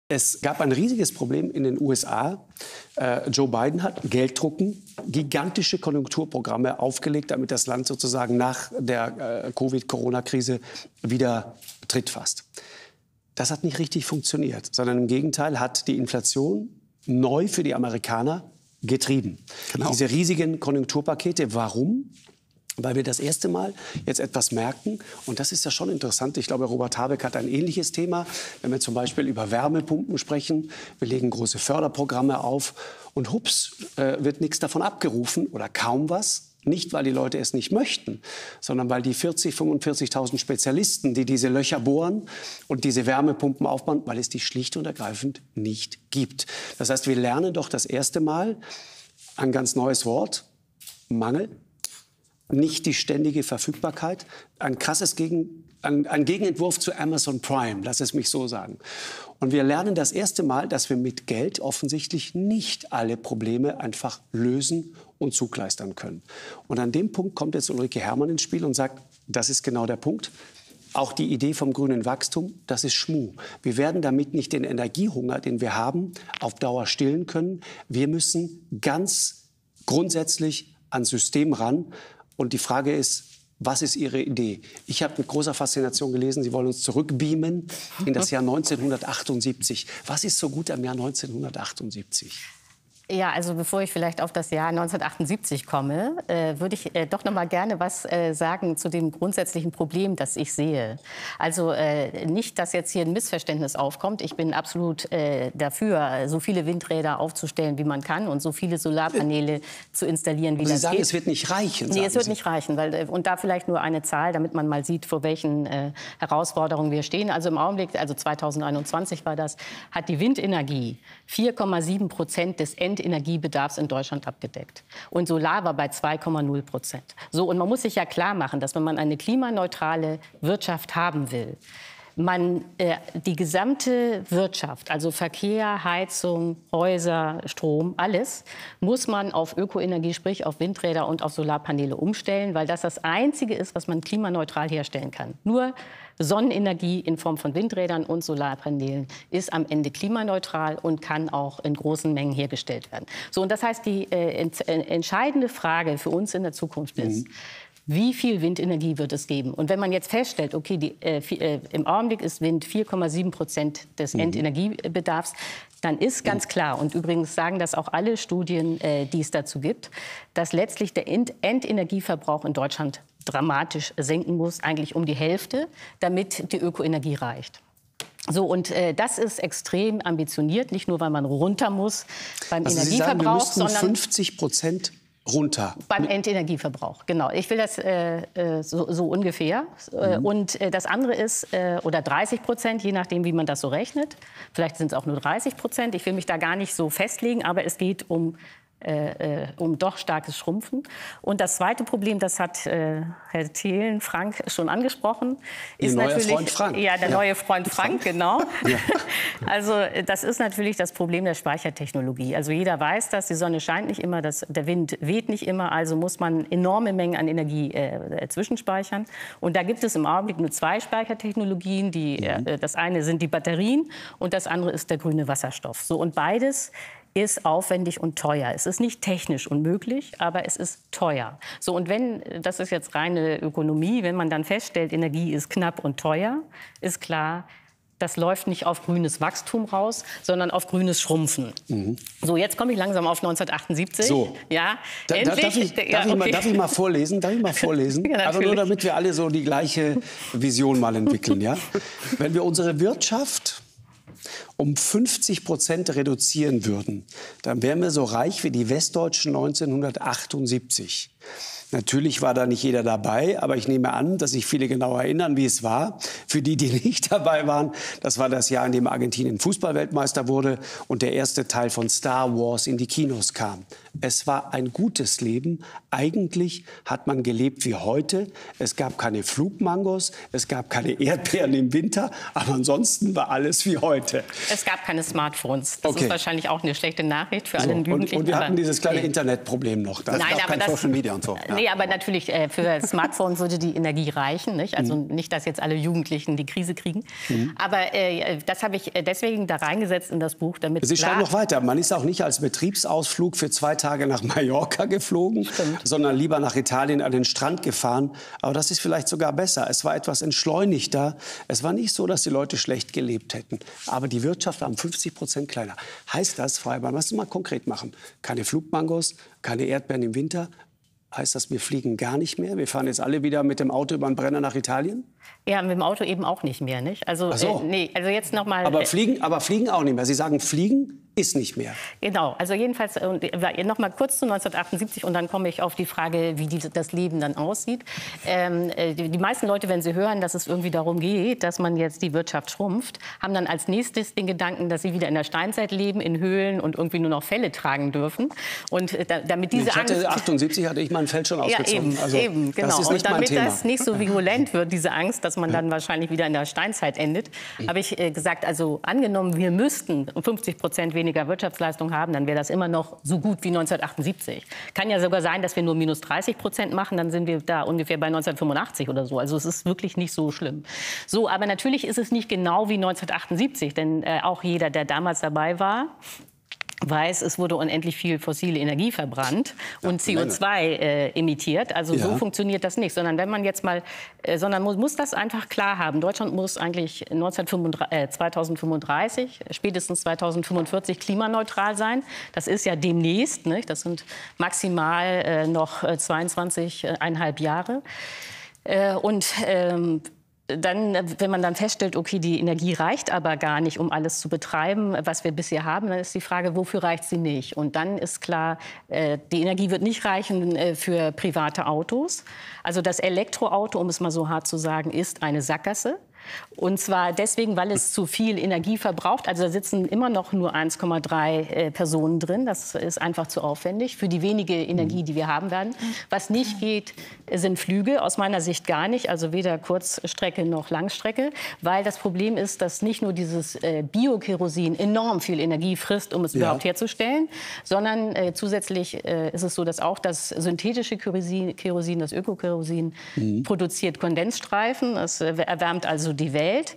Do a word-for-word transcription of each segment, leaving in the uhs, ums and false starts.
Es gab ein riesiges Problem in den U S A. Äh, Joe Biden hat Gelddrucken, gigantische Konjunkturprogramme aufgelegt, damit das Land sozusagen nach der äh, Covid-Corona-Krise wieder Tritt fasst. Das hat nicht richtig funktioniert, sondern im Gegenteil hat die Inflation neu für die Amerikaner getrieben. Genau. Diese riesigen Konjunkturpakete, warum? Weil wir das erste Mal jetzt etwas merken, und das ist ja schon interessant, ich glaube, Robert Habeck hat ein ähnliches Thema, wenn wir zum Beispiel über Wärmepumpen sprechen, wir legen große Förderprogramme auf und hups, äh, wird nichts davon abgerufen oder kaum was. Nicht, weil die Leute es nicht möchten, sondern weil die vierzig, fünfundvierzigtausend Spezialisten, die diese Löcher bohren und diese Wärmepumpen aufbauen, weil es die schlicht und ergreifend nicht gibt. Das heißt, wir lernen doch das erste Mal ein ganz neues Wort, Mangel. Nicht die ständige Verfügbarkeit, ein krasses Gegen, ein, ein Gegenentwurf zu Amazon Prime, lass es mich so sagen. Und wir lernen das erste Mal, dass wir mit Geld offensichtlich nicht alle Probleme einfach lösen und zugleistern können. Und an dem Punkt kommt jetzt Ulrike Herrmann ins Spiel und sagt, das ist genau der Punkt. Auch die Idee vom grünen Wachstum, das ist Schmuh. Wir werden damit nicht den Energiehunger, den wir haben, auf Dauer stillen können. Wir müssen ganz grundsätzlich ans System ran. Und die Frage ist, was ist Ihre Idee? Ich habe mit großer Faszination gelesen, Sie wollen uns zurückbeamen in das Jahr neunzehnhundertachtundsiebzig. Was ist so gut am Jahr neunzehnhundertachtundsiebzig? Ja, also bevor ich vielleicht auf das Jahr neunzehnhundertachtundsiebzig komme, äh, würde ich äh, doch noch mal gerne was äh, sagen zu dem grundsätzlichen Problem, das ich sehe. Also äh, nicht, dass jetzt hier ein Missverständnis aufkommt. Ich bin absolut äh, dafür, so viele Windräder aufzustellen, wie man kann und so viele Solarpaneele zu installieren, wie Aber das Sie sagen, geht. es wird nicht reichen. Nee, es wird Sie. nicht reichen. Weil, äh, und da vielleicht nur eine Zahl, damit man mal sieht, vor welchen äh, Herausforderungen wir stehen. Also im Augenblick, also zweitausendeinundzwanzig war das, hat die Windenergie vier Komma sieben Prozent des End Energiebedarfs in Deutschland abgedeckt. Und Solar war bei zwei Komma null Prozent. So, und man muss sich ja klar machen, dass wenn man eine klimaneutrale Wirtschaft haben will, man äh, die gesamte Wirtschaft, also Verkehr, Heizung, Häuser, Strom, alles, muss man auf Ökoenergie, sprich auf Windräder und auf Solarpaneele umstellen, weil das das Einzige ist, was man klimaneutral herstellen kann. Nur Sonnenenergie in Form von Windrädern und Solarpanelen ist am Ende klimaneutral und kann auch in großen Mengen hergestellt werden. So, und das heißt, die äh, ent äh, entscheidende Frage für uns in der Zukunft ist, mhm. wie viel Windenergie wird es geben? Und wenn man jetzt feststellt, okay, die, äh, äh, im Augenblick ist Wind vier Komma sieben Prozent des mhm. Endenergiebedarfs, dann ist ganz klar, und übrigens sagen das auch alle Studien, äh, die es dazu gibt, dass letztlich der End Endenergieverbrauch in Deutschland dramatisch senken muss, eigentlich um die Hälfte, damit die Ökoenergie reicht. So, und äh, das ist extrem ambitioniert, nicht nur, weil man runter muss beim also Energieverbrauch, Sie sagen, wir müssten sondern fünfzig Prozent runter. Beim Endenergieverbrauch, genau. Ich will das äh, so, so ungefähr. Mhm. Und äh, das andere ist, äh, oder dreißig Prozent, je nachdem, wie man das so rechnet. Vielleicht sind es auch nur dreißig Prozent. Ich will mich da gar nicht so festlegen, aber es geht um Äh, äh, um doch starkes Schrumpfen. Und das zweite Problem, das hat äh, Herr Thelen, Frank, schon angesprochen, ist Ihr neuer natürlich Freund Frank. Ja, der ja. neue Freund Frank, genau. Ja. Also das ist natürlich das Problem der Speichertechnologie. Also jeder weiß das, die Sonne scheint nicht immer, das, der Wind weht nicht immer, also muss man enorme Mengen an Energie äh, zwischenspeichern. Und da gibt es im Augenblick nur zwei Speichertechnologien. Die, mhm. äh, das eine sind die Batterien und das andere ist der grüne Wasserstoff. So, und beides ist aufwendig und teuer. Es ist nicht technisch unmöglich, aber es ist teuer. So, und wenn, das ist jetzt reine Ökonomie, wenn man dann feststellt, Energie ist knapp und teuer, ist klar, das läuft nicht auf grünes Wachstum raus, sondern auf grünes Schrumpfen. Mhm. So, jetzt komme ich langsam auf neunzehnhundertachtundsiebzig. So, ja, da, endlich. Darf ich, darf, ja, ich okay. mal, darf ich mal vorlesen? Darf ich mal vorlesen? Ja, aber nur damit wir alle so die gleiche Vision mal entwickeln. Ja? Wenn wir unsere Wirtschaft um fünfzig Prozent reduzieren würden, dann wären wir so reich wie die Westdeutschen neunzehnhundertachtundsiebzig. Natürlich war da nicht jeder dabei, aber ich nehme an, dass sich viele genau erinnern, wie es war. Für die, die nicht dabei waren, das war das Jahr, in dem Argentinien Fußballweltmeister wurde und der erste Teil von Star Wars in die Kinos kam. Es war ein gutes Leben. Eigentlich hat man gelebt wie heute. Es gab keine Flugmangos, es gab keine Erdbeeren im Winter, aber ansonsten war alles wie heute. Es gab keine Smartphones. Das okay. ist wahrscheinlich auch eine schlechte Nachricht für so, alle Jugendlichen. Und, und wir hatten dieses kleine nee. Internetproblem noch. Da Nein, gab aber kein das, Social Media und so. Ja. Nee, aber natürlich äh, für Smartphone würde die Energie reichen. Nicht? Also mhm. nicht, dass jetzt alle Jugendlichen die Krise kriegen. Mhm. Aber äh, das habe ich deswegen da reingesetzt in das Buch, damit Sie schreiben noch weiter. Man ist auch nicht als Betriebsausflug für zwei Tage nach Mallorca geflogen, Stimmt. sondern lieber nach Italien an den Strand gefahren. Aber das ist vielleicht sogar besser. Es war etwas entschleunigter. Es war nicht so, dass die Leute schlecht gelebt hätten. Aber die Wirtschaft war um fünfzig Prozent kleiner. Heißt das, Frau Heibermann, lass uns mal konkret machen. Keine Flugmangos, keine Erdbeeren im Winter. Heißt das, wir fliegen gar nicht mehr? Wir fahren jetzt alle wieder mit dem Auto über den Brenner nach Italien? Ja, mit dem Auto eben auch nicht mehr, nicht? Also, Ach so. äh, nee, also jetzt noch mal. Aber fliegen, aber fliegen auch nicht mehr. Sie sagen, fliegen ist nicht mehr. Genau, also jedenfalls äh, noch mal kurz zu neunzehnhundertachtundsiebzig und dann komme ich auf die Frage, wie die, das Leben dann aussieht. Ähm, äh, die, die meisten Leute, wenn sie hören, dass es irgendwie darum geht, dass man jetzt die Wirtschaft schrumpft, haben dann als nächstes den Gedanken, dass sie wieder in der Steinzeit leben, in Höhlen und irgendwie nur noch Felle tragen dürfen. Und äh, damit diese ich hatte Angst, achtundsiebzig hatte ich mein Feld schon ausgezogen. Ja, eben, also, eben genau. Das ist nicht und damit mein Thema. das nicht so virulent wird, diese Angst, dass man dann wahrscheinlich wieder in der Steinzeit endet, habe ich äh, gesagt, also angenommen, wir müssten fünfzig Prozent weniger Wirtschaftsleistung haben, dann wäre das immer noch so gut wie neunzehnhundertachtundsiebzig. Kann ja sogar sein, dass wir nur minus dreißig Prozent machen, dann sind wir da ungefähr bei neunzehnhundertfünfundachtzig oder so. Also es ist wirklich nicht so schlimm. So, aber natürlich ist es nicht genau wie neunzehnhundertachtundsiebzig, denn äh, auch jeder, der damals dabei war, weiß, es wurde unendlich viel fossile Energie verbrannt und ja, C O zwei äh, emittiert. Also ja. so funktioniert das nicht. Sondern wenn man jetzt mal, äh, sondern muss, muss das einfach klar haben. Deutschland muss eigentlich zweitausendfünfunddreißig, spätestens zweitausendfünfundvierzig klimaneutral sein. Das ist ja demnächst. Nicht? Das sind maximal äh, noch zweiundzwanzig Komma fünf Jahre. Äh, und ähm, Dann, wenn man dann feststellt, okay, die Energie reicht aber gar nicht, um alles zu betreiben, was wir bisher haben, dann ist die Frage, wofür reicht sie nicht? Und dann ist klar, die Energie wird nicht reichen für private Autos. Also das Elektroauto, um es mal so hart zu sagen, ist eine Sackgasse. Und zwar deswegen, weil es zu viel Energie verbraucht. Also da sitzen immer noch nur eins Komma drei äh, Personen drin. Das ist einfach zu aufwendig für die wenige Energie, die wir haben werden. Was nicht geht, sind Flüge. Aus meiner Sicht gar nicht. Also weder Kurzstrecke noch Langstrecke. Weil das Problem ist, dass nicht nur dieses äh, Biokerosin enorm viel Energie frisst, um es ja. überhaupt herzustellen, sondern äh, zusätzlich äh, ist es so, dass auch das synthetische Kerosin, Kerosin das Ökokerosin, mhm. produziert Kondensstreifen. Es äh, erwärmt also die Welt.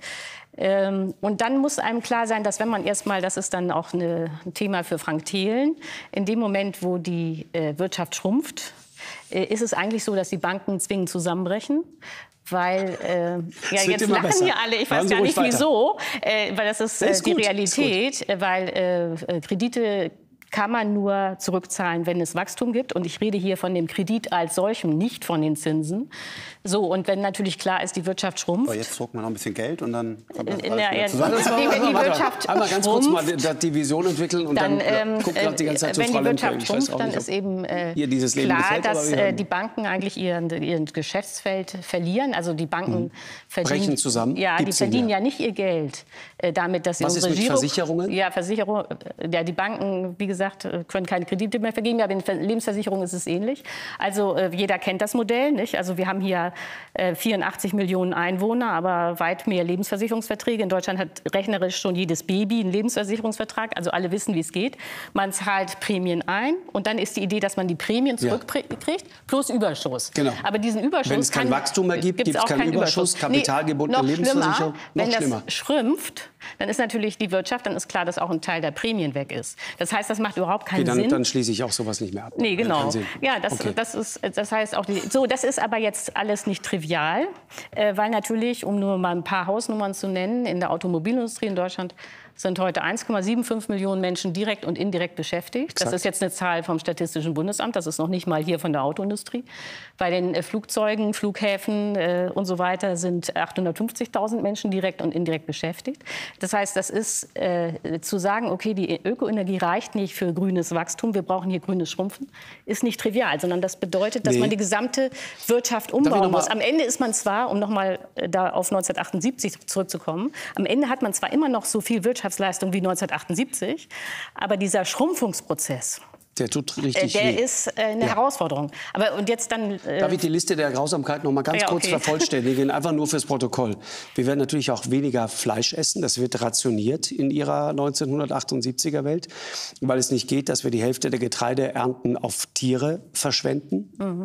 Ähm, und dann muss einem klar sein, dass wenn man erstmal, das ist dann auch eine, ein Thema für Frank Thelen, in dem Moment, wo die äh, Wirtschaft schrumpft, äh, ist es eigentlich so, dass die Banken zwingend zusammenbrechen. Weil, äh, ja, jetzt lachen besser. Hier alle, ich weiß gar nicht wieso, äh, weil das ist, äh, ist die gut, Realität, ist weil äh, Kredite kann man nur zurückzahlen, wenn es Wachstum gibt. Und ich rede hier von dem Kredit als solchem, nicht von den Zinsen. So, und wenn natürlich klar ist, die Wirtschaft schrumpft. Aber jetzt druckt man noch ein bisschen Geld und dann kommt das alles wieder zusammen. Wenn die Wirtschaft einmal ganz kurz mal die Vision entwickeln und dann, dann ähm, guckt gerade die ganze Zeit wenn zu Frau die Wirtschaft Lemke. schrumpft, dann ist eben äh, klar, gefällt, dass äh, die Banken eigentlich ihren, ihren Geschäftsfeld verlieren. Also die Banken mhm. verdienen, brechen zusammen. Ja, Gibt's die verdienen ja nicht ihr Geld äh, damit, dass sie Was unsere ist mit Giro, Versicherungen? Ja, Versicherung. Ja, die Banken, wie gesagt, können keine Kredite mehr vergeben. Aber in Lebensversicherungen ist es ähnlich. Also äh, jeder kennt das Modell, nicht? Also wir haben hier äh, vierundachtzig Millionen Einwohner, aber weit mehr Lebensversicherungsverträge. In Deutschland hat rechnerisch schon jedes Baby einen Lebensversicherungsvertrag. Also alle wissen, wie es geht. Man zahlt Prämien ein und dann ist die Idee, dass man die Prämien zurückkriegt, ja. plus Überschuss. Genau. Aber diesen Überschuss Wenn es kein kann, Wachstum mehr gibt, gibt es keinen Überschuss, kapitalgebundene nee, Lebensversicherung. Noch noch wenn schlimmer. das schrumpft, dann ist natürlich die Wirtschaft, dann ist klar, dass auch ein Teil der Prämien weg ist. Das heißt, das macht überhaupt keinen okay, dann, Sinn. Dann schließe ich auch sowas nicht mehr ab. Nee, genau. Ja, das, okay. das ist, das heißt auch die, so, das ist aber jetzt alles nicht trivial, äh, weil natürlich, um nur mal ein paar Hausnummern zu nennen, in der Automobilindustrie in Deutschland sind heute eins Komma fünfundsiebzig Millionen Menschen direkt und indirekt beschäftigt. Exakt. Das ist jetzt eine Zahl vom Statistischen Bundesamt. Das ist noch nicht mal hier von der Autoindustrie. Bei den äh, Flugzeugen, Flughäfen äh, und so weiter sind achthundertfünfzigtausend Menschen direkt und indirekt beschäftigt. Das heißt, das ist äh, zu sagen, okay, die Ökoenergie reicht nicht für grünes Wachstum, wir brauchen hier grünes Schrumpfen, ist nicht trivial, sondern das bedeutet, dass nee. man die gesamte Wirtschaft umbauen muss. Am Ende ist man zwar, um noch mal äh, da auf neunzehnhundertachtundsiebzig zurückzukommen, am Ende hat man zwar immer noch so viel Wirtschaft Wirtschaftsleistung wie neunzehnhundertachtundsiebzig. Aber dieser Schrumpfungsprozess, der tut richtig der weh. ist äh, eine ja. Herausforderung. Aber und jetzt dann. Äh Darf ich die Liste der Grausamkeiten noch mal ganz ja, kurz okay. vervollständigen, einfach nur fürs Protokoll? Wir werden natürlich auch weniger Fleisch essen. Das wird rationiert in ihrer neunzehnhundertachtundsiebziger Welt, weil es nicht geht, dass wir die Hälfte der Getreideernten auf Tiere verschwenden. Mhm.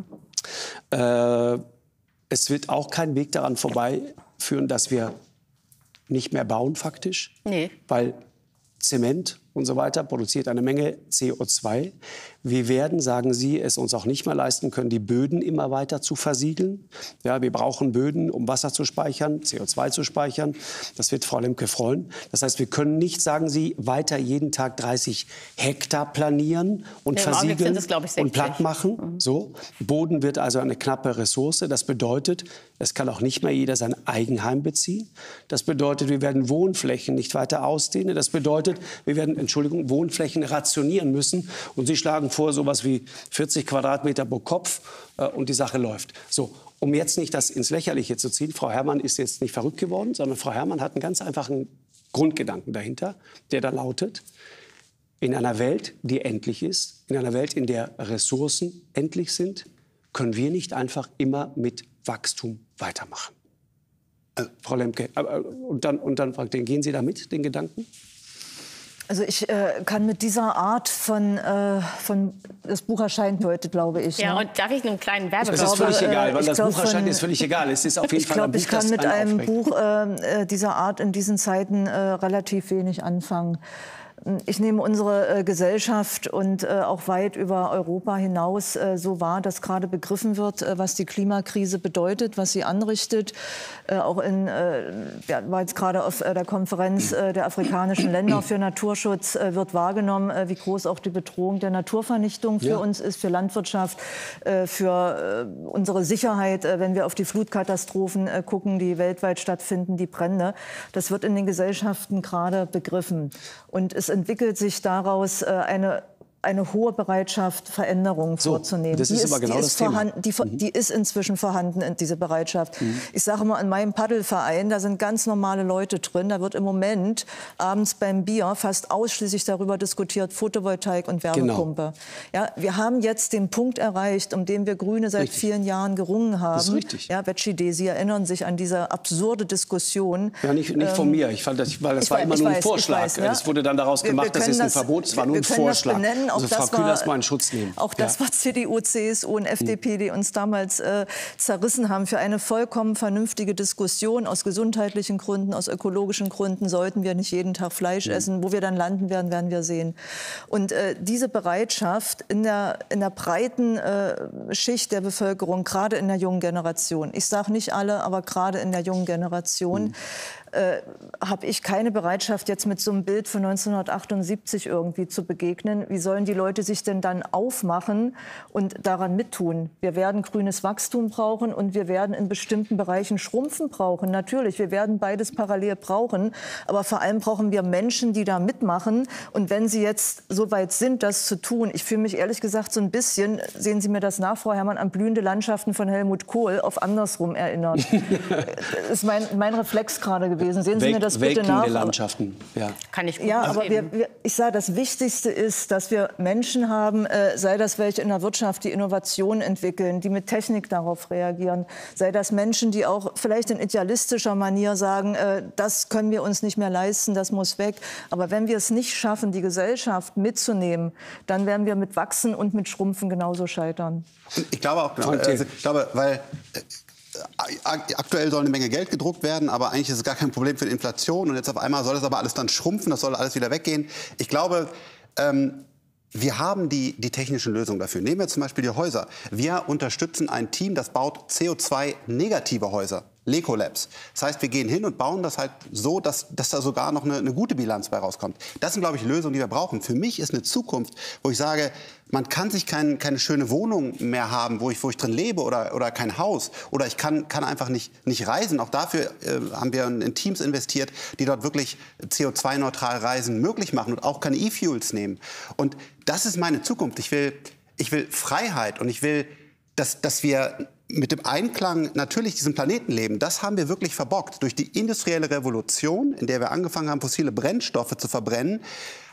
Äh, es wird auch kein Weg daran vorbeiführen, dass wir nicht mehr bauen faktisch. Nee. Weil Zement und so weiter produziert eine Menge C O zwei. Wir werden, sagen Sie, es uns auch nicht mehr leisten können, die Böden immer weiter zu versiegeln. Ja, wir brauchen Böden, um Wasser zu speichern, C O zwei zu speichern. Das wird Frau Lemke freuen. Das heißt, wir können nicht, sagen Sie, weiter jeden Tag dreißig Hektar planieren und Nee, versiegeln das, ich, und platt machen. Mhm. So. Boden wird also eine knappe Ressource. Das bedeutet, es kann auch nicht mehr jeder sein Eigenheim beziehen. Das bedeutet, wir werden Wohnflächen nicht weiter ausdehnen. Das bedeutet, wir werden, Entschuldigung, Wohnflächen rationieren müssen. Und Sie schlagen vor, sowas wie vierzig Quadratmeter pro Kopf äh, und die Sache läuft. So, um jetzt nicht das ins Lächerliche zu ziehen, Frau Herrmann ist jetzt nicht verrückt geworden, sondern Frau Herrmann hat einen ganz einfachen Grundgedanken dahinter, der da lautet: In einer Welt, die endlich ist, in einer Welt, in der Ressourcen endlich sind, können wir nicht einfach immer mit Wachstum weitermachen. Äh, Frau Lemke, äh, und dann, und dann fragt, gehen Sie da mit, den Gedanken? Also ich äh, kann mit dieser Art von, äh, von, das Buch erscheint heute, glaube ich. Ja, ne? und darf ich einen kleinen Werbeblock? Das ist völlig glaube, egal, weil ich das glaub, Buch erscheint, von- ist völlig egal. Es ist auf jeden Ich Fall ein glaube, Buch, ich kann das mit einen einem aufregt. Buch äh, dieser Art in diesen Zeiten äh, relativ wenig anfangen. Ich nehme unsere äh, Gesellschaft und äh, auch weit über Europa hinaus äh, so wahr, dass gerade begriffen wird, äh, was die Klimakrise bedeutet, was sie anrichtet. Äh, auch in, äh, ja, war jetzt gerade auf äh, der Konferenz äh, der afrikanischen Länder für Naturschutz, äh, wird wahrgenommen, äh, wie groß auch die Bedrohung der Naturvernichtung für Ja. uns ist, für Landwirtschaft, äh, für äh, unsere Sicherheit, äh, wenn wir auf die Flutkatastrophen äh, gucken, die weltweit stattfinden, die Brände. Das wird in den Gesellschaften gerade begriffen. Und es entwickelt sich daraus äh, eine eine hohe Bereitschaft, Veränderungen So, vorzunehmen. das die ist aber genau die das ist Thema. vorhanden, die, Mhm. die ist inzwischen vorhanden, diese Bereitschaft. Mhm. Ich sage mal, in meinem Paddelverein, da sind ganz normale Leute drin. Da wird im Moment abends beim Bier fast ausschließlich darüber diskutiert, Photovoltaik und Wärmepumpe. Genau. Ja, wir haben jetzt den Punkt erreicht, um den wir Grüne seit Richtig. vielen Jahren gerungen haben. Das ist richtig. Ja, Veggie, Sie erinnern sich an diese absurde Diskussion. Ja, nicht, nicht von mir. Ich fand das, weil das ich war weiß- immer ich nur ein weiß, ich Vorschlag. weiß, ja. Es wurde dann daraus Wir- wir gemacht, das können ist ein das- Verbot. Es war nur wir ein können das Vorschlag. benennen. Auch Also Frau das Kühler war- ist mal in Schutz nehmen. Auch das Ja. war C D U, C S U und F D P, die uns damals äh, zerrissen haben. Für eine vollkommen vernünftige Diskussion aus gesundheitlichen Gründen, aus ökologischen Gründen sollten wir nicht jeden Tag Fleisch essen. Wo wir dann landen werden, werden wir sehen. Und äh, diese Bereitschaft in der, in der breiten äh, Schicht der Bevölkerung, gerade in der jungen Generation, ich sage nicht alle, aber gerade in der jungen Generation, mhm. äh, habe ich keine Bereitschaft, jetzt mit so einem Bild von neunzehnhundertachtundsiebzig irgendwie zu begegnen. Wie sollen die Leute sich denn dann aufmachen und daran mittun? Wir werden grünes Wachstum brauchen und wir werden in bestimmten Bereichen Schrumpfen brauchen. Natürlich, wir werden beides parallel brauchen, aber vor allem brauchen wir Menschen, die da mitmachen. Und wenn sie jetzt so weit sind, das zu tun, ich fühle mich ehrlich gesagt so ein bisschen, sehen Sie mir das nach, Frau Herrmann, an blühende Landschaften von Helmut Kohl auf andersrum erinnert. Das ist mein, mein Reflex gerade gewesen. Sehen Sie Welk, mir das bitte nach. Landschaften. Ja. Kann ich gut Ja, aber wir, nachgeben. wir, ich sage, das Wichtigste ist, dass wir Menschen haben, äh, sei das welche in der Wirtschaft, die Innovationen entwickeln, die mit Technik darauf reagieren, sei das Menschen, die auch vielleicht in idealistischer Manier sagen, äh, das können wir uns nicht mehr leisten, das muss weg. Aber wenn wir es nicht schaffen, die Gesellschaft mitzunehmen, dann werden wir mit Wachsen und mit Schrumpfen genauso scheitern. Ich glaube auch, genau, also, ich glaube, weil äh, aktuell soll eine Menge Geld gedruckt werden, aber eigentlich ist es gar kein Problem für die Inflation. Und jetzt auf einmal soll das aber alles dann schrumpfen, das soll alles wieder weggehen. Ich glaube, ähm, wir haben die, die technischen Lösungen dafür. Nehmen wir zum Beispiel die Häuser. Wir unterstützen ein Team, das baut C O zwei negative Häuser. Lecolabs. Das heißt, wir gehen hin und bauen das halt so, dass, dass da sogar noch eine, eine gute Bilanz bei rauskommt. Das sind, glaube ich, Lösungen, die wir brauchen. Für mich ist eine Zukunft, wo ich sage, man kann sich kein, keine schöne Wohnung mehr haben, wo ich, wo ich drin lebe oder, oder kein Haus. Oder ich kann, kann einfach nicht, nicht reisen. Auch dafür äh, haben wir in Teams investiert, die dort wirklich C O zwei neutral Reisen möglich machen und auch keine E-Fuels nehmen. Und das ist meine Zukunft. Ich will, ich will Freiheit und ich will, dass, dass wir mit dem Einklang natürlich diesen Planeten leben. Das haben wir wirklich verbockt. Durch die industrielle Revolution, in der wir angefangen haben, fossile Brennstoffe zu verbrennen,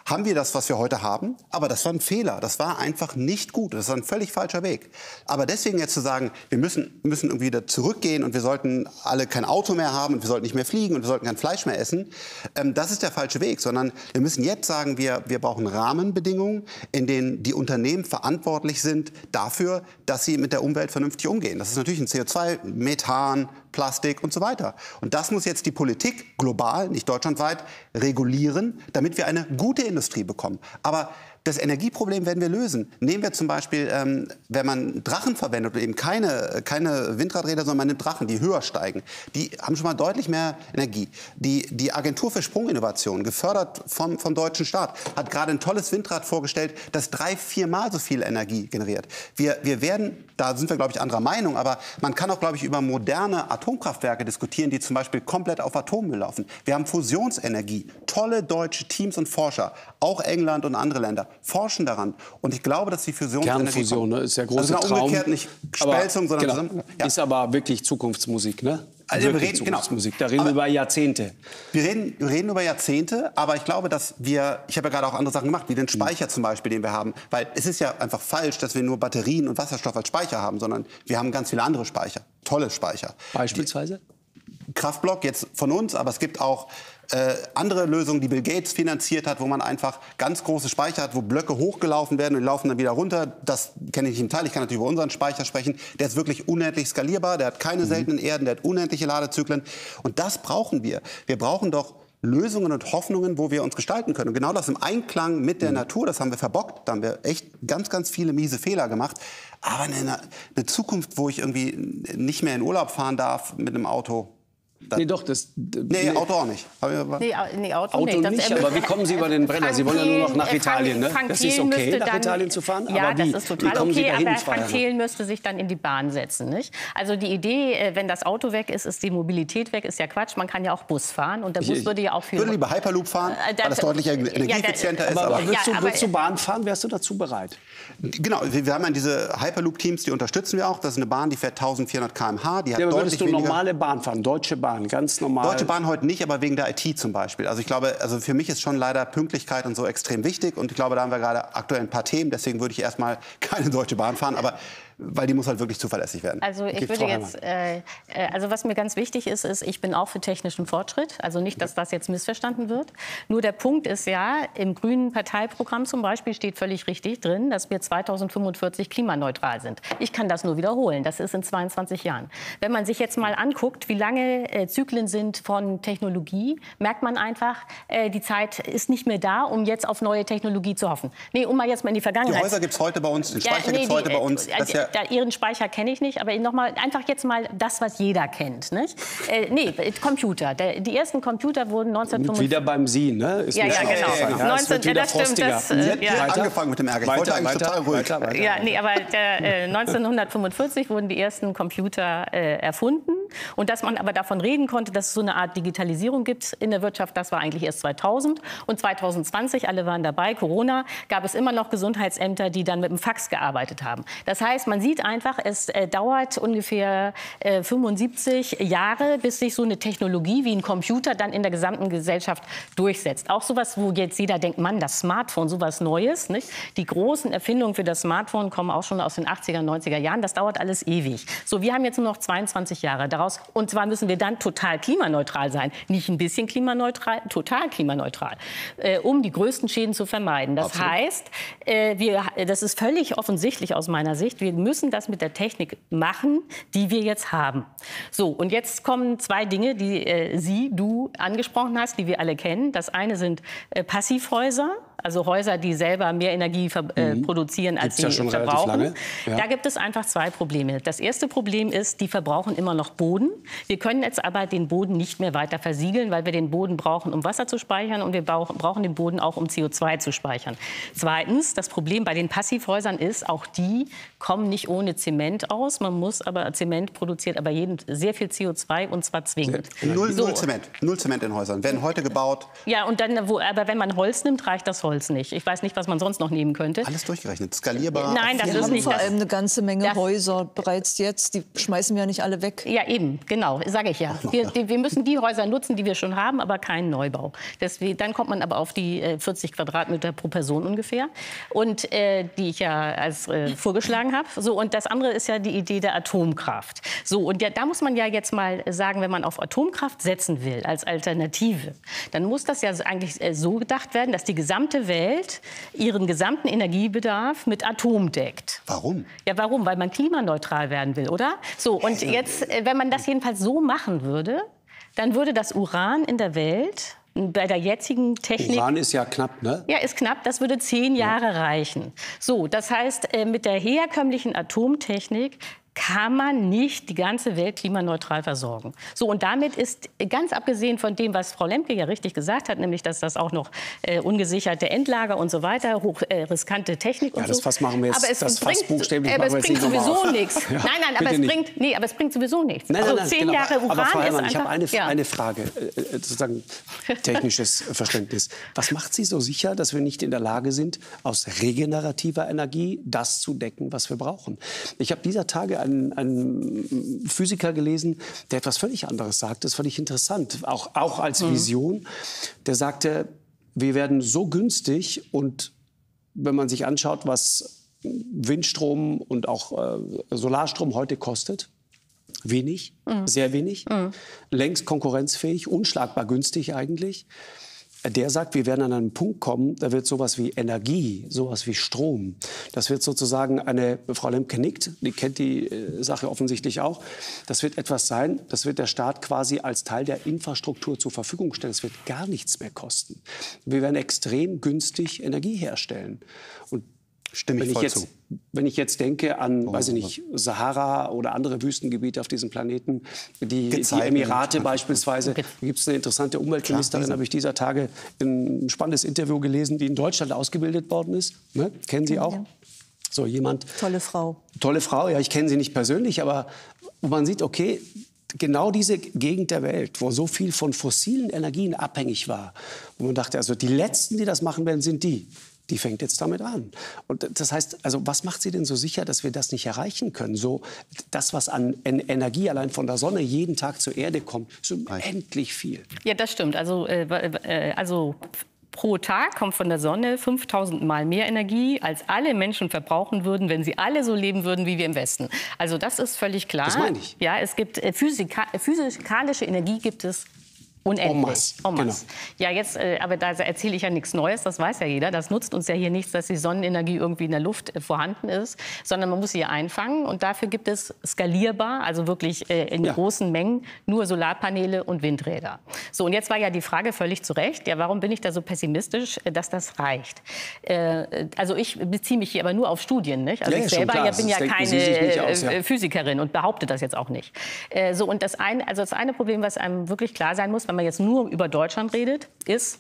haben wir das, was wir heute haben. Aber das war ein Fehler. Das war einfach nicht gut. Das war ein völlig falscher Weg. Aber deswegen jetzt zu sagen, wir müssen, müssen irgendwie wieder zurückgehen und wir sollten alle kein Auto mehr haben und wir sollten nicht mehr fliegen und wir sollten kein Fleisch mehr essen, ähm, das ist der falsche Weg. Sondern wir müssen jetzt sagen, wir, wir brauchen Rahmenbedingungen, in denen die Unternehmen verantwortlich sind dafür, dass sie mit der Umwelt vernünftig umgehen. Das ist natürlich ein C O zwei, Methan, Plastik und so weiter. Und das muss jetzt die Politik global, nicht deutschlandweit, regulieren, damit wir eine gute Industrie bekommen. Aber das Energieproblem werden wir lösen. Nehmen wir zum Beispiel, ähm, wenn man Drachen verwendet oder eben keine, keine Windradräder, sondern man nimmt Drachen, die höher steigen. Die haben schon mal deutlich mehr Energie. Die, die Agentur für Sprunginnovation, gefördert vom, vom deutschen Staat, hat gerade ein tolles Windrad vorgestellt, das drei, viermal so viel Energie generiert. Wir, wir werden, da sind wir, glaube ich, anderer Meinung, aber man kann auch, glaube ich, über moderne Atomkraftwerke diskutieren, die zum Beispiel komplett auf Atommüll laufen. Wir haben Fusionsenergie, tolle deutsche Teams und Forscher, auch England und andere Länder, forschen daran. Und ich glaube, dass die Fusionsenergie... Kernfusion, ne, ist der große also Traum. Umgekehrt, nicht Spelzung, sondern... Genau. Zusammen, ja. Ist aber wirklich Zukunftsmusik, ne? Also wir Wirklich reden, genau. Zukunftsmusik. Da reden Aber wir über Jahrzehnte. Wir reden, wir reden über Jahrzehnte, aber ich glaube, dass wir, ich habe ja gerade auch andere Sachen gemacht, wie den Speicher zum Beispiel, den wir haben. Weil es ist ja einfach falsch, dass wir nur Batterien und Wasserstoff als Speicher haben, sondern wir haben ganz viele andere Speicher, tolle Speicher. Beispielsweise? Die Kraftblock jetzt von uns, aber es gibt auch äh, andere Lösungen, die Bill Gates finanziert hat, wo man einfach ganz große Speicher hat, wo Blöcke hochgelaufen werden und die laufen dann wieder runter. Das kenne ich nicht im Teil. Ich kann natürlich über unseren Speicher sprechen. Der ist wirklich unendlich skalierbar, der hat keine mhm. seltenen Erden, der hat unendliche Ladezyklen. Und das brauchen wir. Wir brauchen doch Lösungen und Hoffnungen, wo wir uns gestalten können. Und genau das im Einklang mit der mhm. Natur, das haben wir verbockt. Da haben wir echt ganz, ganz viele miese Fehler gemacht. Aber eine, eine Zukunft, wo ich irgendwie nicht mehr in Urlaub fahren darf mit einem Auto, Das nee, doch, das... Nee, Auto auch nicht. Nee, nee, Auto, Auto nicht. nicht, Das, aber wie kommen Sie über den Brenner? Sie wollen ja nur noch nach Frank, Italien, ne? Frank Das ist okay, nach dann, Italien zu fahren? Ja, aber wie? das ist total wie kommen okay, Sie dahin, aber Frau Frank Herrmann? Thelen müsste sich dann in die Bahn setzen, nicht? Also die Idee, wenn das Auto weg ist, ist die Mobilität weg, ist ja Quatsch. Man kann ja auch Bus fahren und der Bus ich, würde ja auch viel... Ich würde lieber Hyperloop fahren, äh, weil das deutlich energieeffizienter ja, ist. Aber, aber willst, ja, du, aber willst du Bahn fahren, wärst du dazu bereit? Genau, wir, wir haben ja diese Hyperloop-Teams, die unterstützen wir auch. Das ist eine Bahn, die fährt eintausendvierhundert Kilometer pro Stunde. Die hat ja, aber deutlich würdest du weniger... normale Bahn fahren, Deutsche Bahn, ganz normal? Deutsche Bahn heute nicht, aber wegen der I T zum Beispiel. Also ich glaube, also für mich ist schon leider Pünktlichkeit und so extrem wichtig. Und ich glaube, da haben wir gerade aktuell ein paar Themen. Deswegen würde ich erstmal keine Deutsche Bahn fahren. Aber weil die muss halt wirklich zuverlässig werden. Also ich würde jetzt, äh, also was mir ganz wichtig ist, ist, ich bin auch für technischen Fortschritt. Also nicht, dass das jetzt missverstanden wird. Nur der Punkt ist ja, im grünen Parteiprogramm zum Beispiel steht völlig richtig drin, dass wir zweitausendfünfundvierzig klimaneutral sind. Ich kann das nur wiederholen. Das ist in zweiundzwanzig Jahren. Wenn man sich jetzt mal anguckt, wie lange äh, Zyklen sind von Technologie, merkt man einfach, äh, die Zeit ist nicht mehr da, um jetzt auf neue Technologie zu hoffen. Nee, um mal jetzt mal in die Vergangenheit. Die Häuser gibt es heute bei uns, den Speicher ja, nee, gibt es heute die, bei uns. Das ja Da, Ihren Speicher kenne ich nicht, aber noch mal, einfach jetzt mal das, was jeder kennt. Nicht? Äh, nee, Computer. Der, die ersten Computer wurden neunzehnhundertfünfundfünfzig... Wieder beim Sie, ne? Ist ja, ja, genau. Ja, ja, ja, neunzehn, wieder das stimmt. Das, Sie äh, hat ja. angefangen mit dem Ärger. Ich wollte weiter, eigentlich weiter, total ruhig. weiter, weiter. Ja, nee, aber der, äh, neunzehnhundertfünfundvierzig wurden die ersten Computer äh, erfunden. Und dass man aber davon reden konnte, dass es so eine Art Digitalisierung gibt in der Wirtschaft, das war eigentlich erst zweitausend. Und zweitausendzwanzig, alle waren dabei, Corona, gab es immer noch Gesundheitsämter, die dann mit dem Fax gearbeitet haben. Das heißt, man sieht einfach, es äh, dauert ungefähr äh, fünfundsiebzig Jahre, bis sich so eine Technologie wie ein Computer dann in der gesamten Gesellschaft durchsetzt. Auch sowas, wo jetzt jeder denkt, Mann, das Smartphone, sowas Neues. Nicht? Die großen Erfindungen für das Smartphone kommen auch schon aus den achtziger, neunziger Jahren. Das dauert alles ewig. So, wir haben jetzt nur noch zweiundzwanzig Jahre daraus. Und zwar müssen wir dann total klimaneutral sein. Nicht ein bisschen klimaneutral, total klimaneutral, äh, um die größten Schäden zu vermeiden. Das Absolut. heißt, äh, wir, das ist völlig offensichtlich aus meiner Sicht, wir müssen das mit der Technik machen, die wir jetzt haben. So, und jetzt kommen zwei Dinge, die äh, Sie, du angesprochen hast, die wir alle kennen. Das eine sind äh, Passivhäuser, also Häuser, die selber mehr Energie ver äh, produzieren, als Gibt's sie ja schon verbrauchen. relativ lange. Ja. Da gibt es einfach zwei Probleme. Das erste Problem ist, die verbrauchen immer noch Boden. Wir können jetzt aber den Boden nicht mehr weiter versiegeln, weil wir den Boden brauchen, um Wasser zu speichern, und wir brauchen den Boden auch, um C O zwei zu speichern. Zweitens, das Problem bei den Passivhäusern ist, auch die kommen nicht ohne Zement aus. Man muss aber, Zement produziert aber jeden, sehr viel C O zwei, und zwar zwingend. Null, So. null Zement. Null Zement in Häusern. Werden heute gebaut. Ja, und dann, wo, aber wenn man Holz nimmt, reicht das Holz Holz nicht. Ich weiß nicht, was man sonst noch nehmen könnte. Alles durchgerechnet, skalierbar. Nein, das Wir ist haben nicht vor das. allem eine ganze Menge das, Häuser bereits jetzt. Die schmeißen wir ja nicht alle weg. Ja, eben, genau, sage ich ja. Wir, die, wir müssen die Häuser nutzen, die wir schon haben, aber keinen Neubau. Deswegen, dann kommt man aber auf die äh, vierzig Quadratmeter pro Person ungefähr, und äh, die ich ja als äh, vorgeschlagen habe. So, und das andere ist ja die Idee der Atomkraft. So, und ja, da muss man ja jetzt mal sagen, wenn man auf Atomkraft setzen will als Alternative, dann muss das ja eigentlich äh, so gedacht werden, dass die gesamte Welt ihren gesamten Energiebedarf mit Atom deckt. Warum? Ja, warum? Weil man klimaneutral werden will, oder? So, und jetzt, äh, wenn man das jedenfalls so machen würde, dann würde das Uran in der Welt bei der jetzigen Technik... Uran ist ja knapp, ne? Ja, ist knapp. Das würde zehn Jahre reichen. So, das heißt, äh, mit der herkömmlichen Atomtechnik kann man nicht die ganze Welt klimaneutral versorgen. So, und damit ist, ganz abgesehen von dem, was Frau Lemke ja richtig gesagt hat, nämlich, dass das auch noch äh, ungesicherte Endlager und so weiter, hoch äh, riskante Technik und ja, das so. Fass machen wir jetzt, aber es das bringt, Fass buchstäblich aber machen es wir jetzt bringt nicht nochmal sowieso auf. nichts. Ja, nein, nein, aber es bitte bringt, nee, aber es bringt sowieso nichts. Nein, also nein, nein, zehn genau. Jahre Uran aber Frau ist Herrmann, einfach... ich habe eine, ja. eine Frage, äh, sozusagen technisches Verständnis. Was macht Sie so sicher, dass wir nicht in der Lage sind, aus regenerativer Energie das zu decken, was wir brauchen? Ich habe dieser Tage einen, einen Physiker gelesen, der etwas völlig anderes sagt. Das ist völlig interessant, auch, auch als Vision. Der sagte, wir werden so günstig, und wenn man sich anschaut, was Windstrom und auch äh, Solarstrom heute kostet, wenig, mhm. sehr wenig, mhm. längst konkurrenzfähig, unschlagbar günstig eigentlich. Der sagt, wir werden an einen Punkt kommen, da wird sowas wie Energie, sowas wie Strom, das wird sozusagen eine, Frau Lemke nickt, die kennt die äh, Sache offensichtlich auch, das wird etwas sein, das wird der Staat quasi als Teil der Infrastruktur zur Verfügung stellen. Es wird gar nichts mehr kosten. Wir werden extrem günstig Energie herstellen. Und Stimme ich wenn, voll ich jetzt, zu. wenn ich jetzt denke an, oh, weiß ich nicht, Sahara oder andere Wüstengebiete auf diesem Planeten, die, die Emirate beispielsweise, da gibt es eine interessante Umweltministerin, habe ich dieser Tage ein spannendes Interview gelesen, die in Deutschland ausgebildet worden ist. Ne? Kennen Sie auch? Ja. So jemand. Tolle Frau. Tolle Frau, ja, ich kenne sie nicht persönlich, aber man sieht, okay, genau diese Gegend der Welt, wo so viel von fossilen Energien abhängig war, wo man dachte, also die Letzten, die das machen werden, sind die. Die fängt jetzt damit an. Und das heißt, also was macht Sie denn so sicher, dass wir das nicht erreichen können? So, das, was an Energie allein von der Sonne jeden Tag zur Erde kommt, ist unendlich viel. Ja, das stimmt. Also, äh, also pro Tag kommt von der Sonne fünftausend Mal mehr Energie, als alle Menschen verbrauchen würden, wenn sie alle so leben würden wie wir im Westen. Also das ist völlig klar. Das meine ich. Ja, es gibt äh, Physika physikalische Energie gibt es unendlich. En masse. En masse. Genau. Ja, jetzt, äh, aber da erzähle ich ja nichts Neues, das weiß ja jeder. Das nutzt uns ja hier nichts, dass die Sonnenenergie irgendwie in der Luft äh, vorhanden ist, sondern man muss sie einfangen. Und dafür gibt es skalierbar, also wirklich äh, in ja. großen Mengen, nur Solarpaneele und Windräder. So, und jetzt war ja die Frage völlig zu Recht, ja, warum bin ich da so pessimistisch, äh, dass das reicht? Äh, also ich beziehe mich hier aber nur auf Studien, nicht? Also ja, ich ja, selber ja, bin ja keine aus, ja. Physikerin und behaupte das jetzt auch nicht. Äh, so, und das eine, also das eine Problem, was einem wirklich klar sein muss, wenn man jetzt nur über Deutschland redet, ist,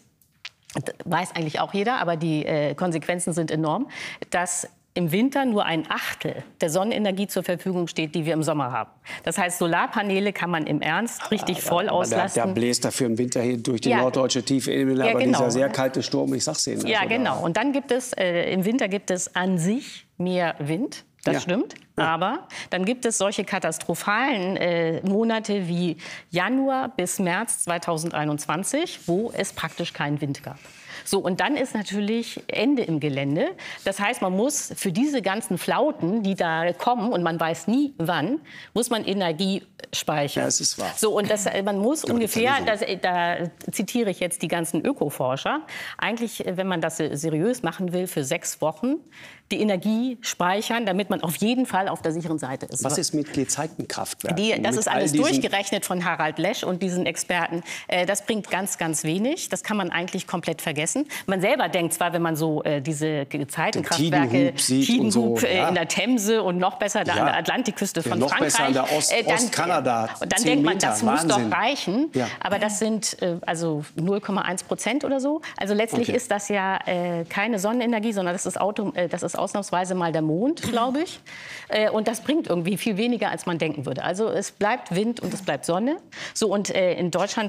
weiß eigentlich auch jeder, aber die äh, Konsequenzen sind enorm, dass im Winter nur ein Achtel der Sonnenenergie zur Verfügung steht, die wir im Sommer haben. Das heißt, Solarpaneele kann man im Ernst richtig aber, voll aber auslasten. Der, der bläst dafür im Winter hier durch die ja. norddeutsche Tiefebene, ja, aber genau. dieser sehr kalte Sturm, ich sag's Ihnen. Ja, also genau. Und dann gibt es, äh, im Winter gibt es an sich mehr Wind. Das ja. stimmt. Ja. Aber dann gibt es solche katastrophalen äh, Monate wie Januar bis März zweitausendeinundzwanzig, wo es praktisch keinen Wind gab. So, und dann ist natürlich Ende im Gelände. Das heißt, man muss für diese ganzen Flauten, die da kommen, und man weiß nie wann, muss man Energie speichern. Ja, das ist wahr. So, und das, man muss ja, ungefähr, das, da zitiere ich jetzt die ganzen Ökoforscher, eigentlich, wenn man das seriös machen will, für sechs Wochen die Energie speichern, damit man auf jeden Fall auf der sicheren Seite ist. Was ist mit Gezeitenkraftwerken? Die, das mit ist alles diesen... durchgerechnet von Harald Lesch und diesen Experten. Äh, das bringt ganz, ganz wenig. Das kann man eigentlich komplett vergessen. Man selber denkt zwar, wenn man so äh, diese Gezeitenkraftwerke, Tidenhub so, ja. in der Themse und noch besser da ja. an der Atlantikküste von ja, noch Frankreich. Besser an der Ost, äh, dann, Ostkanada. Und dann denkt man, das Wahnsinn. muss doch reichen. Ja. Aber das sind äh, also null Komma eins Prozent oder so. Also letztlich okay. ist das ja äh, keine Sonnenenergie, sondern das ist, Auto, äh, das ist ausnahmsweise mal der Mond, glaube ich. Äh, und das bringt irgendwie viel weniger, als man denken würde. Also es bleibt Wind und es bleibt Sonne. So, und äh, in Deutschland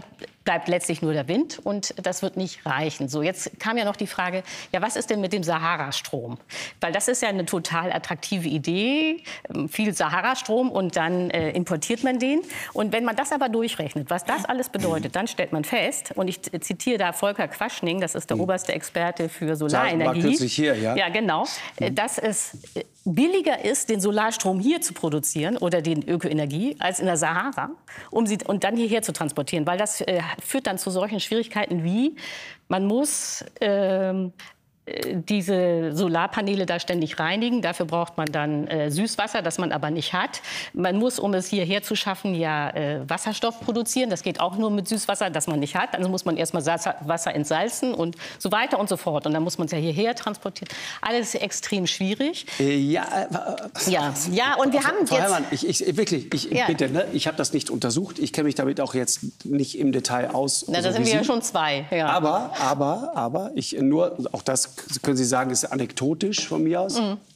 bleibt letztlich nur der Wind und das wird nicht reichen. So, jetzt kam ja noch die Frage, ja, was ist denn mit dem Sahara-Strom? Weil das ist ja eine total attraktive Idee, viel Sahara-Strom und dann äh, importiert man den. Und wenn man das aber durchrechnet, was das alles bedeutet, dann stellt man fest, und ich zitiere da Volker Quaschning, das ist der oberste Experte für Solarenergie. War kürzlich hier, ja. Ja, genau. Dass es billiger ist, den Solarstrom hier zu produzieren oder den Ökoenergie als in der Sahara, um sie und dann hierher zu transportieren, weil das äh, führt dann zu solchen Schwierigkeiten wie, man muss ähm, diese Solarpaneele da ständig reinigen. Dafür braucht man dann äh, Süßwasser, das man aber nicht hat. Man muss, um es hierher zu schaffen, ja äh, Wasserstoff produzieren. Das geht auch nur mit Süßwasser, das man nicht hat. Also muss man erstmal Wasser entsalzen und so weiter und so fort. Und dann muss man es ja hierher transportieren. Alles extrem schwierig. Äh, ja, äh, ja, ja, und wir haben Frau jetzt... Herrmann, ich, ich, wirklich, ich, Ja. bitte, ne, ich habe das nicht untersucht. Ich kenne mich damit auch jetzt nicht im Detail aus. Na, da so sind wie wir ja Sie. schon zwei. Ja. Aber, aber, aber, ich nur, auch das können Sie sagen, ist anekdotisch von mir aus. Mhm.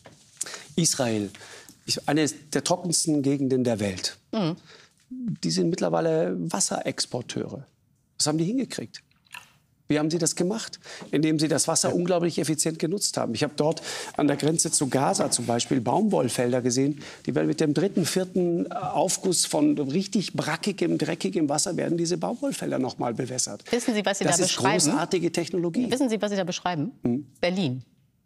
Israel, ist eine der trockensten Gegenden der Welt. Mhm. Die sind mittlerweile Wasserexporteure. Was haben die hingekriegt? Wie haben sie das gemacht? Indem sie das Wasser unglaublich effizient genutzt haben. Ich habe dort an der Grenze zu Gaza zum Beispiel Baumwollfelder gesehen. Die werden mit dem dritten, vierten Aufguss von richtig brackigem, dreckigem Wasser werden diese Baumwollfelder noch mal bewässert. Wissen Sie, was Sie das da ist beschreiben? großartige Technologie. Wissen Sie, was Sie da beschreiben? Hm. Berlin.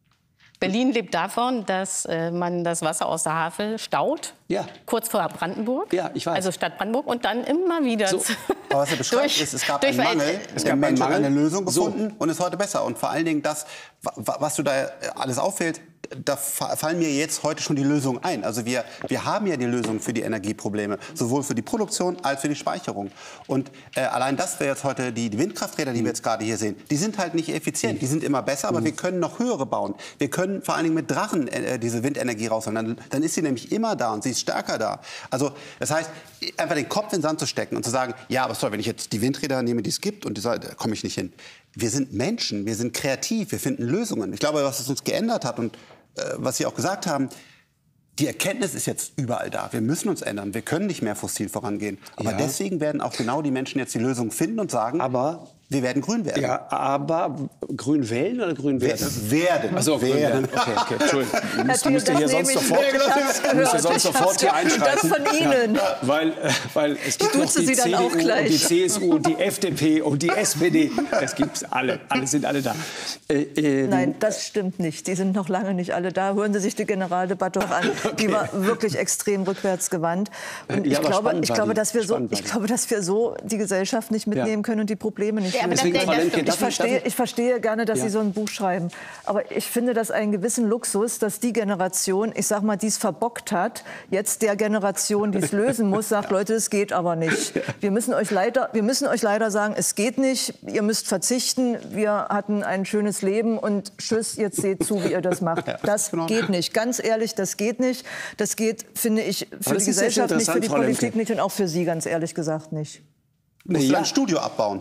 Berlin lebt davon, dass äh, man das Wasser aus der Havel staut, Ja. kurz vor Brandenburg, Ja, ich weiß. also Stadt Brandenburg, und dann immer wieder... So. Aber was er beschreibt, ist, es gab einen durch- Mangel, Es der gab Mensch einen hat eine Mangel. Lösung So. gefunden und ist heute besser. Und vor allen Dingen das, wa- was du da alles auffällt, da fa- fallen mir jetzt heute schon die Lösungen ein. Also wir, wir haben ja die Lösung für die Energieprobleme, sowohl für die Produktion als für die Speicherung. Und äh, allein das wäre jetzt heute, die, die Windkrafträder, die wir jetzt gerade hier sehen, die sind halt nicht effizient. Die sind immer besser, aber wir können noch höhere bauen. Wir können vor allen Dingen mit Drachen äh, diese Windenergie rausholen. Dann, dann ist sie nämlich immer da und sie ist stärker da. Also das heißt, einfach den Kopf in den Sand zu stecken und zu sagen, ja, aber sorry, wenn ich jetzt die Windräder nehme, die es gibt, und die, da komme ich nicht hin. Wir sind Menschen, wir sind kreativ, wir finden Lösungen. Ich glaube, was es uns geändert hat und äh, was Sie auch gesagt haben, die Erkenntnis ist jetzt überall da. Wir müssen uns ändern. Wir können nicht mehr fossil vorangehen. Aber Ja. deswegen werden auch genau die Menschen jetzt die Lösung finden und sagen, Aber wir werden grün werden. Ja, aber grün wählen oder grün werden? Wir werden. Also grün werden. Okay, okay, Entschuldigung. Herr Müsste, Thiel, müsste das hier nehme sonst ich sofort, mit. Ich hab's gehört. müsste sonst Ich sofort hab's hier gehört. einschreiten. Das von Ihnen. Ja, weil, äh, weil es gibt noch duze die Sie dann C D auch U gleich. und die C S U und die F D P und die S P D. Das gibt's alle. Alle sind alle da. Äh, ähm, Nein, das stimmt nicht. Die sind noch lange nicht alle da. Hören Sie sich die Generaldebatte doch an. Die war wirklich extrem rückwärtsgewandt. Und Ja, ich, aber glaube, spannend ich, war glaube, die. dass wir so, Spannend war ich die. glaube, dass wir so die Gesellschaft nicht mitnehmen können und die Probleme nicht Ja, aber lösen. das- Deswegen, Frau das Lemke, stimmt. darf Ich verstehe, darf ich verstehe gerne, dass Ja. Sie so ein Buch schreiben. Aber ich finde das einen gewissen Luxus, dass die Generation, ich sag mal, die es verbockt hat, jetzt der Generation, die es lösen muss, sagt, Leute, es geht aber nicht. Wir müssen euch leider, wir müssen euch leider sagen, es geht nicht. Ihr müsst verzichten. Wir hatten ein schönes Leben und tschüss, jetzt seht zu, wie ihr das macht. Das genau. geht nicht. Ganz ehrlich, das geht nicht. Das geht, finde ich, für Aber das die ist jetzt Gesellschaft nicht, für die interessant, Frau Politik Lemke. nicht und auch für Sie, ganz ehrlich gesagt, nicht. Musst du Ja. ein Studio abbauen.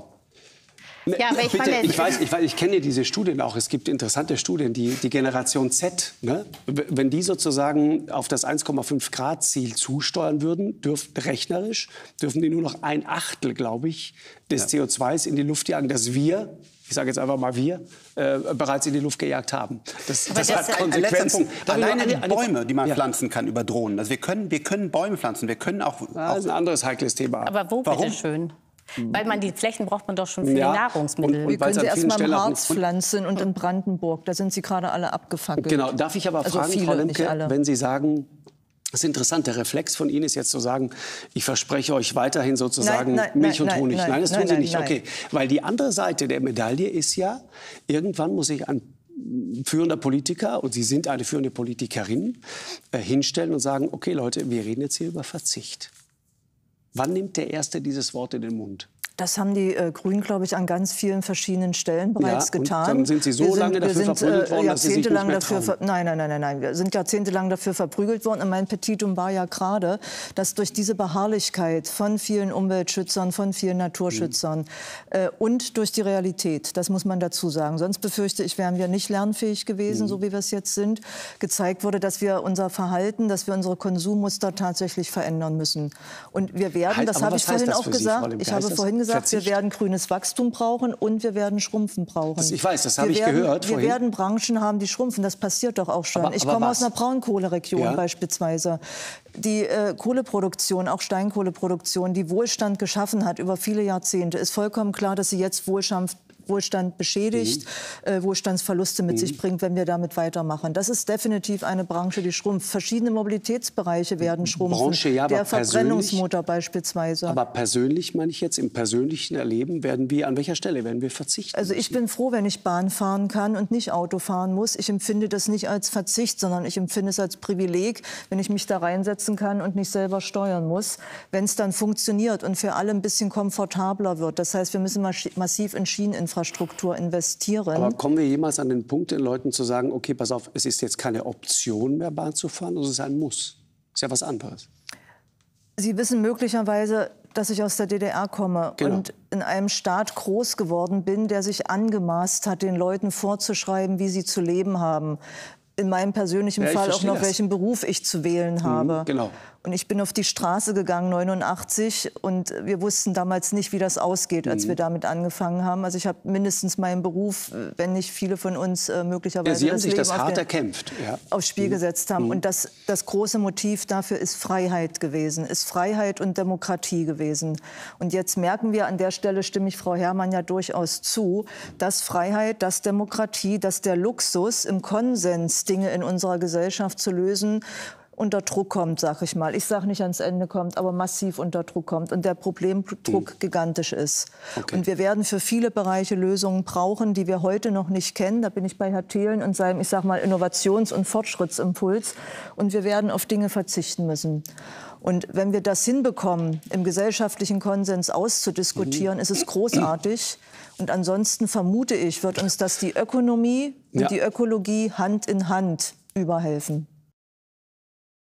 Ja, aber ich Bitte, meine- ich weiß, ich weiß, ich kenne diese Studien auch. Es gibt interessante Studien, die, die Generation Z, ne? W- wenn die sozusagen auf das eins Komma fünf Grad Ziel zusteuern würden, dürfen rechnerisch, dürfen die nur noch ein Achtel, glaube ich, des C O zwei in die Luft jagen, das wir, ich sage jetzt einfach mal wir, äh, bereits in die Luft gejagt haben. Das, das, das- hat ein- Ein letzter Konsequenzen. Punkt. Darf ich noch Alleine die eine- eine- Bäume, die man Ja. pflanzen kann, über Drohnen. Also wir können, wir können Bäume pflanzen. Wir können auch, Das auch ist ein anderes heikles Thema. Aber wo, Warum? bitte schön? Weil man die Flächen braucht man doch schon für Ja. die Nahrungsmittel. Und- Wir und weil können es Sie an erst vielen mal im Stellen auch- Harz pflanzen und in Brandenburg. Da sind sie gerade alle abgefackelt. Genau, darf ich aber Also fragen, viele, Frau nicht Lemke, alle. wenn Sie sagen, das ist interessant, der Reflex von Ihnen ist jetzt zu sagen, ich verspreche euch weiterhin sozusagen Nein, nein, Milch und nein, Honig. nein, Nein, das tun nein, Sie nein, nicht. nein. Okay, weil die andere Seite der Medaille ist ja, irgendwann muss sich ein führender Politiker, und Sie sind eine führende Politikerin, äh, hinstellen und sagen, okay Leute, wir reden jetzt hier über Verzicht. Wann nimmt der Erste dieses Wort in den Mund? Das haben die äh, Grünen, glaube ich, an ganz vielen verschiedenen Stellen bereits Ja, und getan. dann sind Sie so Wir lange dafür wir sind, verprügelt worden, äh, dass Sie sich nicht jahrzehntelang mehr dafür trauen. ver- Nein, nein, nein, nein, nein. Wir sind jahrzehntelang dafür verprügelt worden. Und mein Petitum war ja gerade, dass durch diese Beharrlichkeit von vielen Umweltschützern, von vielen Naturschützern Mhm. äh, und durch die Realität, das muss man dazu sagen, sonst befürchte ich, wären wir nicht lernfähig gewesen, Mhm. so wie wir es jetzt sind, gezeigt wurde, dass wir unser Verhalten, dass wir unsere Konsummuster tatsächlich verändern müssen. Und wir werden, Halt, das aber habe was ich heißt vorhin das auch für Sie, Frau gesagt, Lemke? ich Heißt habe das- vorhin gesagt, Verzicht? wir werden grünes Wachstum brauchen und wir werden Schrumpfen brauchen. Das, ich weiß, das habe ich werden, gehört Wir vorhin. werden Branchen haben, die schrumpfen. Das passiert doch auch schon. Aber, ich aber komme was? aus einer Braunkohleregion Ja. beispielsweise. Die äh, Kohleproduktion, auch Steinkohleproduktion, die Wohlstand geschaffen hat über viele Jahrzehnte, ist vollkommen klar, dass sie jetzt Wohlstand Wohlstand beschädigt, mhm. äh, Wohlstandsverluste mit mhm. sich bringt, wenn wir damit weitermachen. Das ist definitiv eine Branche, die schrumpft. Verschiedene Mobilitätsbereiche werden schrumpfen. Branche, ja, aber der Verbrennungsmotor beispielsweise. Aber persönlich, meine ich jetzt, im persönlichen Erleben, werden wir, an welcher Stelle werden wir verzichten? Also ich bin froh, wenn ich Bahn fahren kann und nicht Auto fahren muss. Ich empfinde das nicht als Verzicht, sondern ich empfinde es als Privileg, wenn ich mich da reinsetzen kann und nicht selber steuern muss. Wenn es dann funktioniert und für alle ein bisschen komfortabler wird. Das heißt, wir müssen massiv in Schieneninfrastruktur Infrastruktur investieren. Aber kommen wir jemals an den Punkt, den Leuten zu sagen, okay, pass auf, es ist jetzt keine Option mehr, Bahn zu fahren, sondern es ist ein Muss. Das ist ja was anderes. Sie wissen möglicherweise, dass ich aus der D D R komme genau. und in einem Staat groß geworden bin, der sich angemaßt hat, den Leuten vorzuschreiben, wie sie zu leben haben. In meinem persönlichen ja, Fall auch noch, das. welchen Beruf ich zu wählen habe. Mhm, genau. Und ich bin auf die Straße gegangen, neunundachtzig, und wir wussten damals nicht, wie das ausgeht, als mhm. wir damit angefangen haben. Also ich habe mindestens meinen Beruf, wenn nicht viele von uns äh, möglicherweise ja, Sie haben das sich Leben das hart auf der, erkämpft. Ja. aufs Spiel mhm. gesetzt haben. Mhm. Und das, das große Motiv dafür ist Freiheit gewesen, ist Freiheit und Demokratie gewesen. Und jetzt merken wir, an der Stelle stimme ich Frau Herrmann ja durchaus zu, dass Freiheit, dass Demokratie, dass der Luxus, im Konsens Dinge in unserer Gesellschaft zu lösen, unter Druck kommt, sag ich mal. Ich sage nicht ans Ende kommt, aber massiv unter Druck kommt und der Problemdruck mhm. gigantisch ist. Okay. Und wir werden für viele Bereiche Lösungen brauchen, die wir heute noch nicht kennen. Da bin ich bei Herrn Thelen und seinem, ich sag mal, Innovations- und Fortschrittsimpuls. Und wir werden auf Dinge verzichten müssen. Und wenn wir das hinbekommen, im gesellschaftlichen Konsens auszudiskutieren, mhm. ist es großartig. Und ansonsten vermute ich, wird uns das die Ökonomie und ja. die Ökologie Hand in Hand überhelfen.